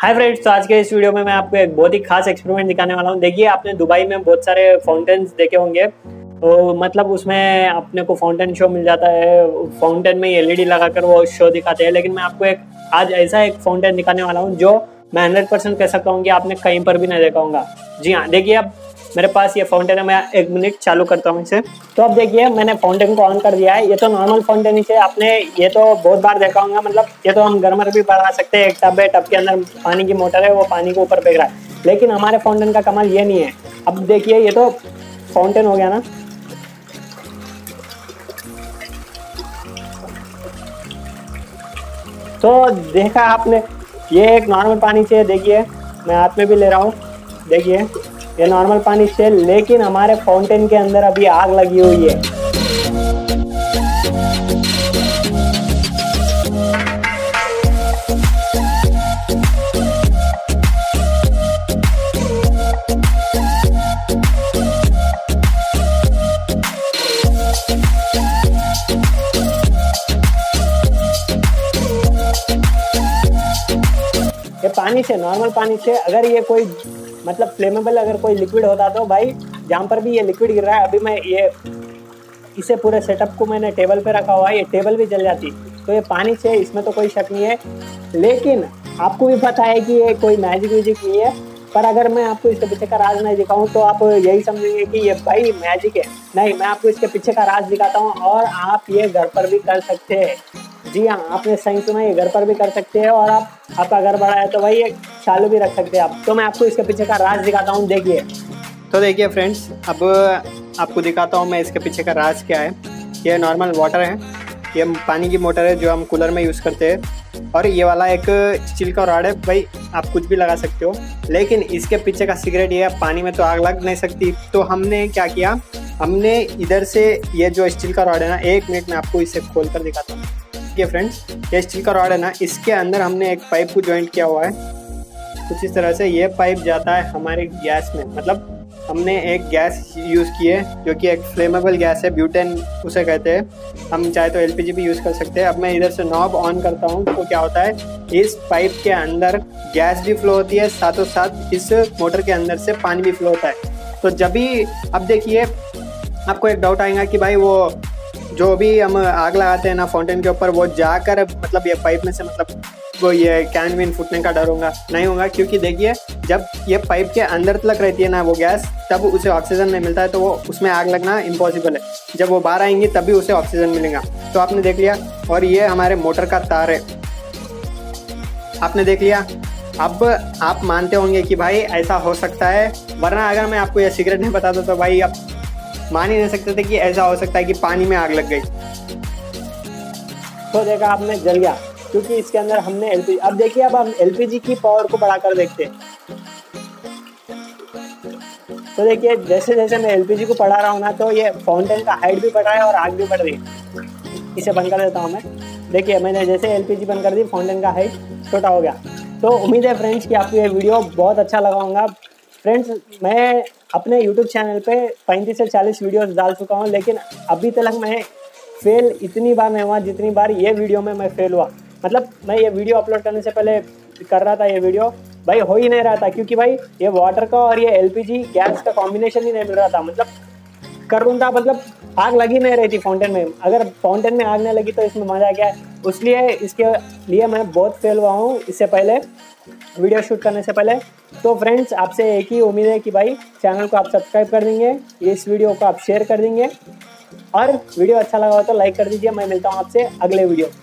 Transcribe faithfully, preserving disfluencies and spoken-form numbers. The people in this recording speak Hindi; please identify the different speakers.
Speaker 1: हाय फ्रेंड्स, तो आज के इस वीडियो में मैं आपको एक बहुत ही खास एक्सपेरिमेंट दिखाने वाला हूँ। देखिए, आपने दुबई में बहुत सारे फाउंटेन्स देखे होंगे, तो मतलब उसमें अपने को फाउंटेन शो मिल जाता है। फाउंटेन में एलईडी लगाकर वो शो दिखाते हैं, लेकिन मैं आपको एक आज ऐसा एक फाउंटेन दिखाने वाला हूँ जो मैं हंड्रेड परसेंट कह सकता हूँ कि आपने कहीं पर भी नहीं देखा होगा। जी हाँ, देखिए अब मेरे पास ये फाउंटेन है। मैं एक मिनट चालू करता हूँ इसे। तो अब देखिए, मैंने फाउंटेन को ऑन कर दिया है। ये तो नॉर्मल फाउंटेन ही है, आपने ये तो बहुत बार देखा होगा। मतलब ये तो हम घर में भी बना सकते हैं। एक टब है, टब के अंदर पानी की मोटर है, वो पानी को ऊपर फेंक रहा है। लेकिन हमारे फाउंटेन का कमाल ये नहीं है। अब देखिए, ये तो फाउंटेन हो गया ना। तो देखा आपने, ये एक नॉर्मल पानी से, देखिए मैं हाथ में भी ले रहा हूँ। देखिए ये नॉर्मल पानी से, लेकिन हमारे फाउंटेन के अंदर अभी आग लगी हुई है। ये पानी से, नॉर्मल पानी से, अगर ये कोई मतलब फ्लेमेबल अगर कोई लिक्विड होता तो भाई जहाँ पर भी ये लिक्विड गिर रहा है, अभी मैं ये इसे पूरे सेटअप को मैंने टेबल पे रखा हुआ है, ये टेबल भी जल जाती। तो ये पानी से, इसमें तो कोई शक नहीं है। लेकिन आपको भी पता है कि ये कोई मैजिक वैजिक नहीं है। पर अगर मैं आपको इसके पीछे का राज नहीं दिखाऊं तो आप यही समझेंगे कि ये भाई मैजिक है। नहीं, मैं आपको इसके पीछे का राज दिखाता हूँ, और आप ये घर पर भी कर सकते हैं। जी हाँ, आपने सही सुना, ये घर पर भी कर सकते हैं। और आप आपका घर बड़ा है तो भाई ये चालू भी रख सकते हैं आप। तो मैं आपको इसके पीछे का राज दिखाता हूँ। देखिए, तो देखिए फ्रेंड्स, अब आपको दिखाता हूँ मैं इसके पीछे का राज क्या है। ये नॉर्मल वाटर है, ये पानी की मोटर है जो हम कूलर में यूज़ करते हैं। और ये वाला एक स्टील का रॉड है। भाई आप कुछ भी लगा सकते हो, लेकिन इसके पीछे का सीक्रेट ये है, पानी में तो आग लग नहीं सकती। तो हमने क्या किया, हमने इधर से ये जो स्टील का रॉड है ना, एक मिनट में आपको इसे खोल कर दिखाता हूँ। ये फ्रेंड्स, ये स्टील का रॉड है ना, इसके अंदर हमने एक पाइप को ज्वाइंट किया हुआ है कुछ इस तरह से। ये पाइप जाता है हमारे गैस में। मतलब हमने एक गैस यूज़ की है जो कि एक फ्लेमेबल गैस है, ब्यूटेन उसे कहते हैं। हम चाहे तो एलपीजी भी यूज़ कर सकते हैं। अब मैं इधर से नॉब ऑन करता हूँ तो क्या होता है, इस पाइप के अंदर गैस भी फ्लो होती है, साथों साथ इस मोटर के अंदर से पानी भी फ्लो होता है। तो जब भी, अब देखिए आपको एक डाउट आएगा कि भाई वो जो भी हम आग लगाते हैं ना फाउंटेन के ऊपर, वो जाकर मतलब ये पाइप में से मतलब वो ये कैन विन फूटने का डर होगा। नहीं होगा, क्योंकि देखिए जब ये पाइप के अंदर तक रहती है ना वो गैस, तब उसे ऑक्सीजन नहीं मिलता है, तो वो उसमें आग लगना इम्पॉसिबल है। जब वो बाहर आएंगी तभी उसे ऑक्सीजन मिलेगा। तो आपने देख लिया। और ये हमारे मोटर का तार है, आपने देख लिया। अब आप मानते होंगे कि भाई ऐसा हो सकता है, वरना अगर मैं आपको ये सीक्रेट नहीं बताता तो भाई आप मान ही नहीं सकते थे कि ऐसा हो सकता है कि पानी में आग लग गई। तो देखा आपने, जल गया, क्योंकि इसके अंदर हमने एलपीजी। अब देखिए, अब हम एलपीजी की पावर को बढ़ाकर देखते हैं। तो देखिए, जैसे जैसे मैं एलपीजी को बढ़ा रहा हूँ ना, तो ये फाउंटेन का हाइट भी बढ़ रहा है और आग भी बढ़ रही है। इसे बंद कर देता हूँ मैं। देखिए, मैंने जैसे एलपीजी बंद कर दी, फाउंटेन का हाइट छोटा हो गया। तो उम्मीद है फ्रेंड्स कि आपको ये वीडियो बहुत अच्छा लगा होगा। फ्रेंड्स, मैं अपने यूट्यूब चैनल पे पैंतीस से चालीस वीडियोस डाल चुका हूँ, लेकिन अभी तक मैं फेल इतनी बार नहीं हुआ जितनी बार ये वीडियो में मैं फेल हुआ। मतलब मैं ये वीडियो अपलोड करने से पहले कर रहा था, ये वीडियो भाई हो ही नहीं रहा था, क्योंकि भाई ये वाटर का और ये एलपीजी गैस का कॉम्बिनेशन ही नहीं मिल रहा था। मतलब कर रहा था, मतलब आग लगी नहीं रही थी फाउंटेन में। अगर फाउंटेन में आग नहीं लगी तो इसमें मजा क्या है। इसलिए इसके लिए मैं बहुत फेल हुआ हूँ इससे पहले, वीडियो शूट करने से पहले। तो फ्रेंड्स, आपसे एक ही उम्मीद है कि भाई चैनल को आप सब्सक्राइब कर देंगे, इस वीडियो को आप शेयर कर देंगे, और वीडियो अच्छा लगा हो तो लाइक कर दीजिए। मैं मिलता हूँ आपसे अगले वीडियो।